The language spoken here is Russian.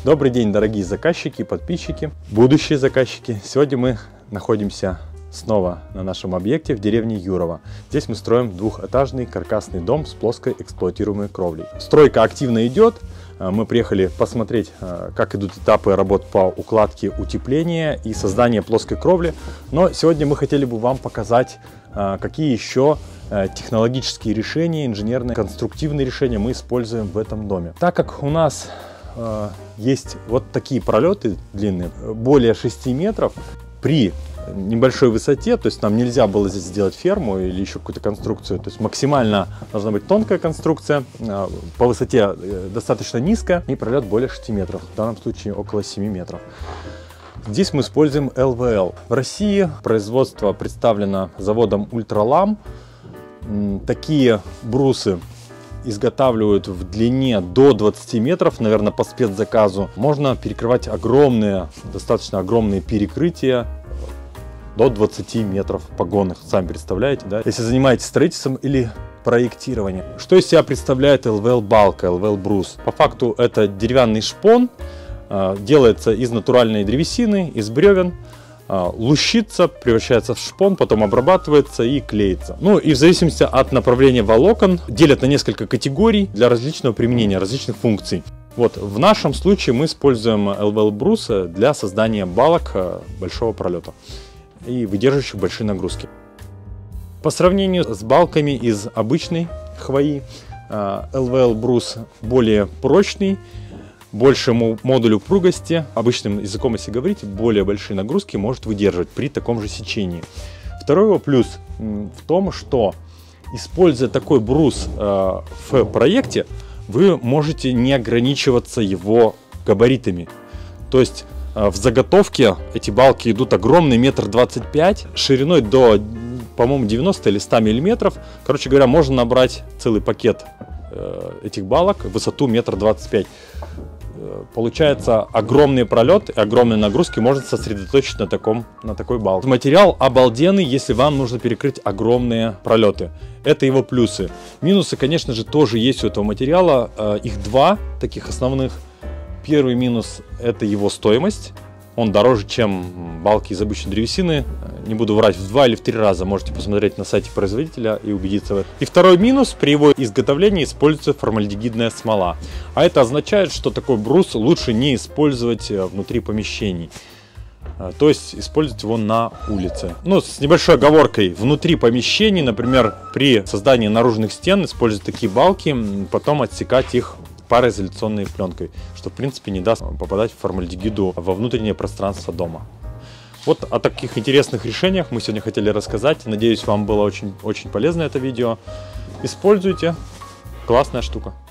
Добрый день, дорогие заказчики, подписчики, будущие заказчики. Сегодня мы находимся снова на нашем объекте в деревне Юрово. Здесь мы строим двухэтажный каркасный дом с плоской эксплуатируемой кровлей. Стройка активно идет. Мы приехали посмотреть, как идут этапы работ по укладке утепления и созданию плоской кровли. Но сегодня мы хотели бы вам показать, какие еще технологические решения, инженерные, конструктивные решения мы используем в этом доме. Так как у нас есть вот такие пролеты длинные, более 6 метров, при небольшой высоте, то есть нам нельзя было здесь сделать ферму или еще какую-то конструкцию, то есть максимально должна быть тонкая конструкция, по высоте достаточно низкая и пролет более 6 метров, в данном случае около 7 метров. Здесь мы используем ЛВЛ. В России производство представлено заводом Ультралам. Такие брусы изготавливают в длине до 20 метров, наверное, по спецзаказу. Можно перекрывать огромные, достаточно огромные перекрытия до 20 метров погонных. Сами представляете, да? Если занимаетесь строительством или проектированием. Что из себя представляет ЛВЛ-балка, ЛВЛ-брус? По факту это деревянный шпон, делается из натуральной древесины, из бревен. Лущится, превращается в шпон, потом обрабатывается и клеится. Ну и в зависимости от направления волокон делят на несколько категорий для различного применения, различных функций. Вот в нашем случае мы используем ЛВЛ-брусы для создания балок большого пролета и выдерживающих большие нагрузки. По сравнению с балками из обычной хвои, ЛВЛ-брус более прочный, больше модуль упругости, обычным языком если говорить, более большие нагрузки может выдерживать при таком же сечении. Второй его плюс в том, что используя такой брус в проекте, вы можете не ограничиваться его габаритами. То есть в заготовке эти балки идут огромные, 1,25 м, шириной до, по-моему, 90 или 100 миллиметров. Короче говоря, можно набрать целый пакет этих балок, высоту 1,25 м. Получается огромный пролет и огромные нагрузки можно сосредоточить на такой балке. Материал обалденный, если вам нужно перекрыть огромные пролеты. Это его плюсы. Минусы, конечно же, тоже есть у этого материала. Их два таких основных. Первый минус — это его стоимость. Он дороже, чем балки из обычной древесины. Не буду врать, в 2 или в 3 раза. Можете посмотреть на сайте производителя и убедиться в этом. И второй минус: при его изготовлении используется формальдегидная смола. А это означает, что такой брус лучше не использовать внутри помещений. То есть использовать его на улице. Ну, с небольшой оговоркой: внутри помещений, например, при создании наружных стен использовать такие балки, потом отсекать их пароизоляционной пленкой, что в принципе не даст попадать формальдегиду во внутреннее пространство дома. Вот о таких интересных решениях мы сегодня хотели рассказать. Надеюсь, вам было очень полезно это видео. Используйте. Классная штука.